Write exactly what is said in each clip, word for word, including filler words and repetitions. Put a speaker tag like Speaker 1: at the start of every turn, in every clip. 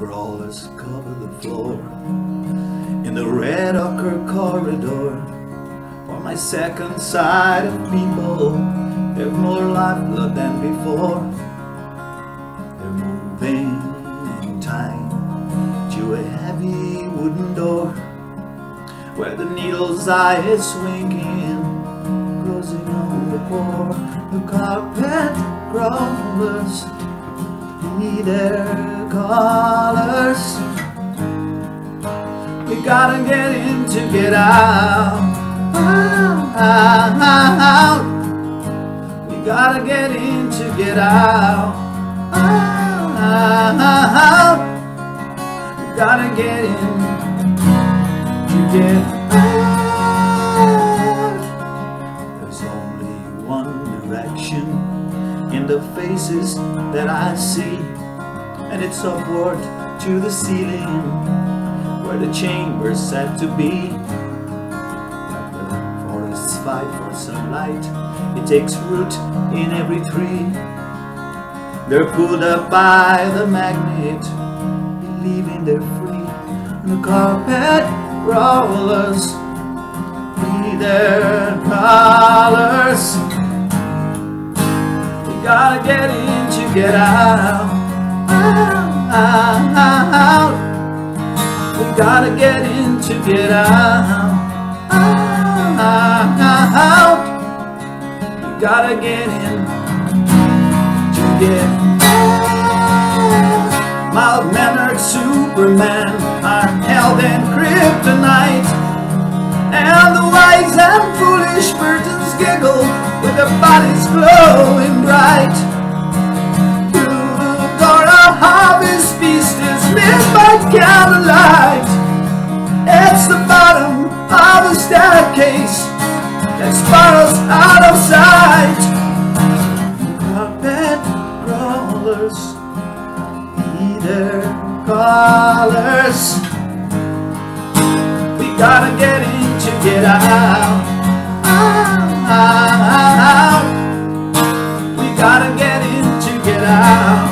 Speaker 1: crawlers cover the floor in the red ochre corridor. For my second side of people, they've more lifeblood than before. They're moving in time to a heavy wooden door where the needle's eye is swinging, closing on the floor. The carpet crawlers, be their callers. We gotta get in to get out. Out, out. We gotta get in to get out. Out, out. We gotta get in to get out. There's only one direction in the faces that I see, and it's upward to the ceiling where the chamber's said to be. Fight for sunlight, it takes root in every tree. They're pulled up by the magnet, believing they're free. And the carpet rollers, be their collars. We gotta get in to get out. Out, out. We gotta get in to get out. Out. You gotta get in to get out. Mild-mannered Superman are held in kryptonite, and the wise and foolish Burtons giggle with their bodies glowing bright. Through the door of harvest feast is lit by candlelight. It's the bottom of a staircase that spirals out of sight. Carpet crawlers, be their callers. We gotta get in to get out. Out, out. We gotta get in to get out.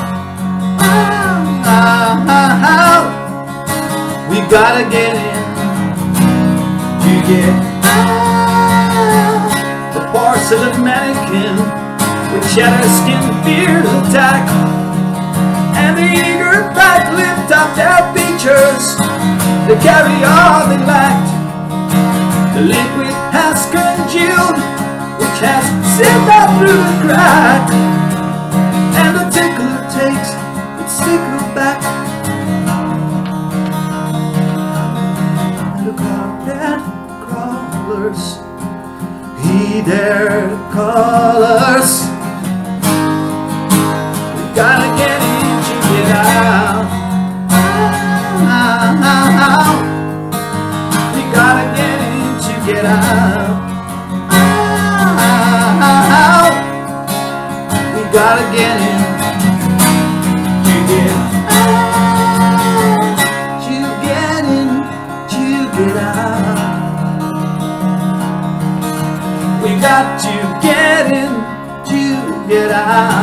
Speaker 1: Out, out. We gotta get in to get out. The porcelain mannequin with shattered skin feared attack, and the eager back lift up their features to carry all they lacked. The liquid has congealed, which has seeped out through the crack, and the tickler takes its sticker back. And the carpet crawlers, heed their callers. We gotta get in to get out. Out, out. We gotta get in to get out. Out. We gotta get in to get out. To get in to get out. We got to get in to get out.